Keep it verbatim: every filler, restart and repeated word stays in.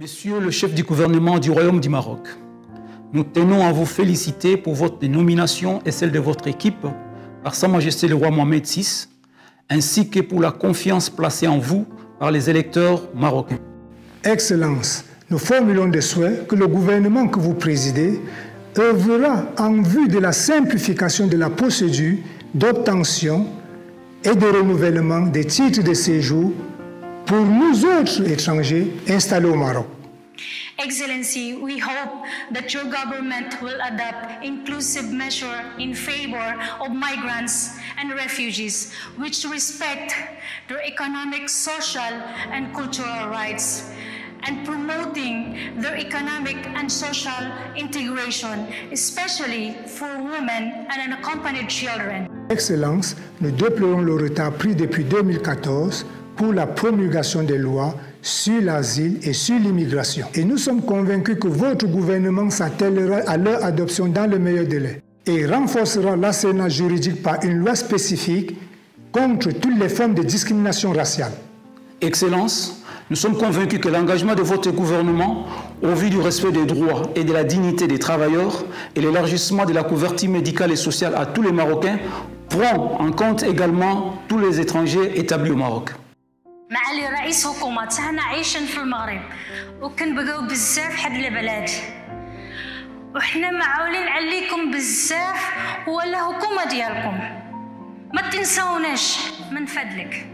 Monsieur le chef du gouvernement du Royaume du Maroc, nous tenons à vous féliciter pour votre nomination et celle de votre équipe par Sa Majesté le roi Mohamed six, ainsi que pour la confiance placée en vous par les électeurs marocains. Excellence, nous formulons des souhaits que le gouvernement que vous présidez œuvrera en vue de la simplification de la procédure d'obtention et de renouvellement des titres de séjour pour nous autres étrangers installés au Maroc. Excellency, we hope that your government will adopt inclusive measures in favor of migrants and refugees, which respect their economic, social, and cultural rights, and promoting their economic and social integration, especially for women and unaccompanied children. Excellence, nous déplorons le retard pris depuis deux mille quatorze pour la promulgation des lois sur l'asile et sur l'immigration. Et nous sommes convaincus que votre gouvernement s'attellera à leur adoption dans le meilleur délai et renforcera l'arsenal juridique par une loi spécifique contre toutes les formes de discrimination raciale. Excellence, nous sommes convaincus que l'engagement de votre gouvernement, au vu du respect des droits et de la dignité des travailleurs et l'élargissement de la couverture médicale et sociale à tous les Marocains, prend en compte également tous les étrangers établis au Maroc. معالي رئيس حكومة حنا عايشين في المغرب وكنبغيو بزاف حد البلاد وحنا معولين عليكم بزاف ولا حكومة ديالكم ما تنساوناش من فضلك.